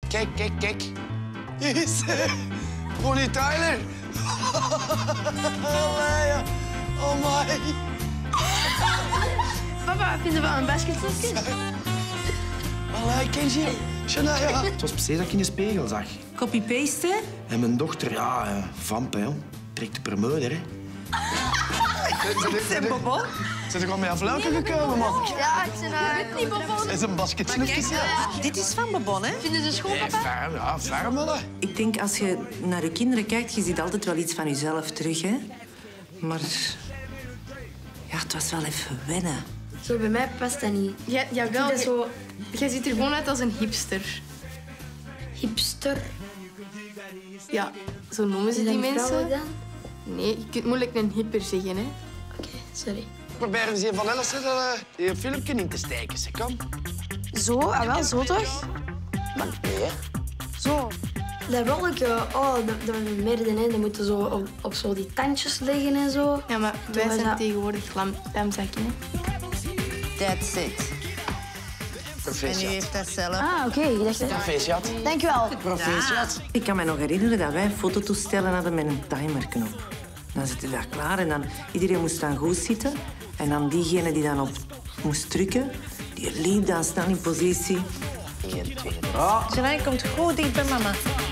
Kijk, kijk, kijk. Hier is Bonnie Tyler. Allee, oh my. Papa, vinden we een basketballetje? Allee, Kenji. Shania. Het was precies dat ik in de spiegel zag. Copy-paste? En mijn dochter, ja, vamp, hè. Trekt de permeuder, hè. En Bobon? Zijn er gewoon mee aan vleuken gekomen, man? Ja, ik ben niet Bobon. Het is een basketsnoepjes, ja. Dit is van Bobon, hè? Vinden ze schoon, papa? Ferm, ja, ferm wel, hè. Ik denk, als je naar je kinderen kijkt, je ziet altijd wel iets van jezelf terug, hè? Maar... ja, het was wel even wennen. Zo, bij mij past dat niet. Ja, jawel, Dat zo jij ziet er gewoon uit als een hipster. hipster. Ja, zo noemen ze die Zijn vrouwen mensen. dan? Nee, je kunt moeilijk een hipper zeggen, hè. Oké, sorry. Proberen ze van Ellissen een filmpje in te steken, zeg, kom. Zo? Ah, wel, zo toch? Nee, hè. Zo. Dat rolletje, oh, dat we midden, hè. Dat moeten zo op zo die tandjes liggen en zo. Ja, maar wij was zijn dat- tegenwoordig lamzakken, hè. That's it. En u Proficiat. heeft dat zelf. Ah, oké. Je dacht dat... Proficiat. Dankjewel. Proficiat. Ik kan me nog herinneren dat wij een fototoestellen hadden met een timerknop. Dan zette dat klaar en dan iedereen moest dan goed zitten. En dan diegene die dan op moest drukken, die liep dan snel in positie. 1, 2, 3. Janine komt goed dicht bij mama.